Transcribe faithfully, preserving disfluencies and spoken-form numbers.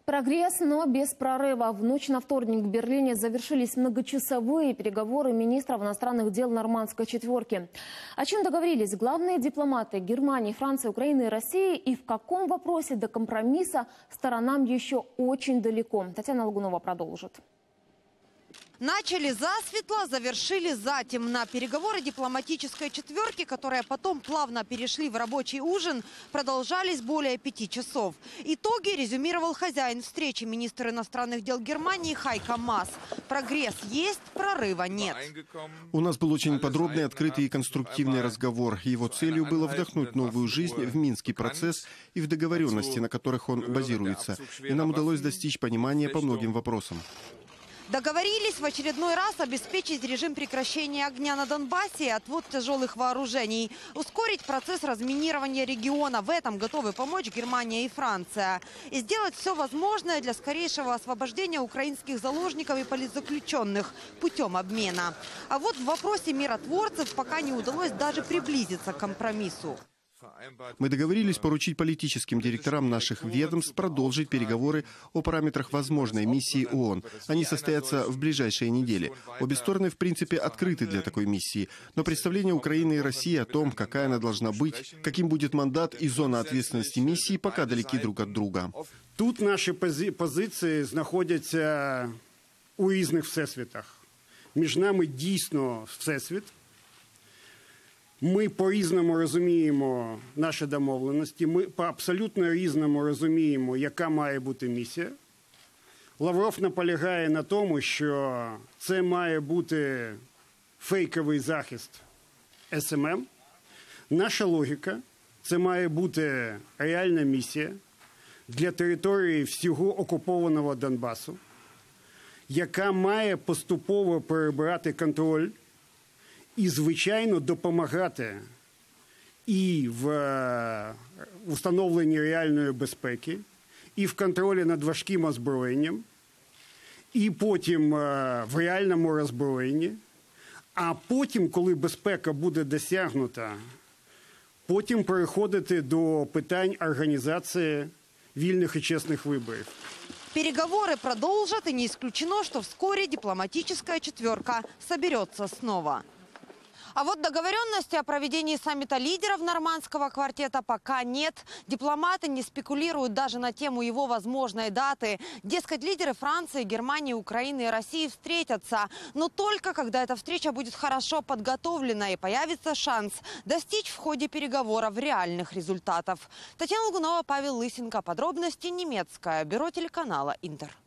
Прогресс, но без прорыва. В ночь на вторник в Берлине завершились многочасовые переговоры министров иностранных дел нормандской четверки. О чем договорились главные дипломаты Германии, Франции, Украины и России, и в каком вопросе до компромисса сторонам еще очень далеко. Татьяна Лагунова продолжит. Начали засветло, завершили затемно. Переговоры дипломатической четверки, которые потом плавно перешли в рабочий ужин, продолжались более пяти часов. Итоги резюмировал хозяин встречи, министр иностранных дел Германии Хайко Маас. Прогресс есть, прорыва нет. У нас был очень подробный, открытый и конструктивный разговор. Его целью было вдохнуть новую жизнь в Минский процесс и в договоренности, на которых он базируется. И нам удалось достичь понимания по многим вопросам. Договорились в очередной раз обеспечить режим прекращения огня на Донбассе и отвод тяжелых вооружений. Ускорить процесс разминирования региона. В этом готовы помочь Германия и Франция. И сделать все возможное для скорейшего освобождения украинских заложников и политзаключенных путем обмена. А вот в вопросе миротворцев пока не удалось даже приблизиться к компромиссу. Мы договорились поручить политическим директорам наших ведомств продолжить переговоры о параметрах возможной миссии ООН. Они состоятся в ближайшие недели. Обе стороны, в принципе, открыты для такой миссии. Но представление Украины и России о том, какая она должна быть, каким будет мандат и зона ответственности миссии, пока далеки друг от друга. Тут наші позиції знаходяться у різних всесвітах. Між нами дійсно всесвіт. Ми по-різному розуміємо наші домовленості, ми по-абсолютно різному розуміємо, яка має бути місія. Лавров наполягає на тому, що це має бути фейковий захист ес ем ем. Наша логіка – це має бути реальна місія для території всього окупованого Донбасу, яка має поступово перебирати контроль і, звичайно, допомагати і в встановленні реальної безпеки, і в контролі над важким озброєнням, і потім в реальному роззброєнні. А потім, коли безпека буде досягнута, потім переходити до питань організації вільних і чесних виборів. Переговоры продолжат, и не исключено, что вскоре дипломатическая четверка соберется снова. А вот договоренности о проведении саммита лидеров нормандского квартета пока нет. Дипломаты не спекулируют даже на тему его возможной даты. Дескать, лидеры Франции, Германии, Украины и России встретятся. Но только когда эта встреча будет хорошо подготовлена и появится шанс достичь в ходе переговоров реальных результатов. Татьяна Лагунова, Павел Лысенко. Подробности немецкое бюро телеканала «Интер».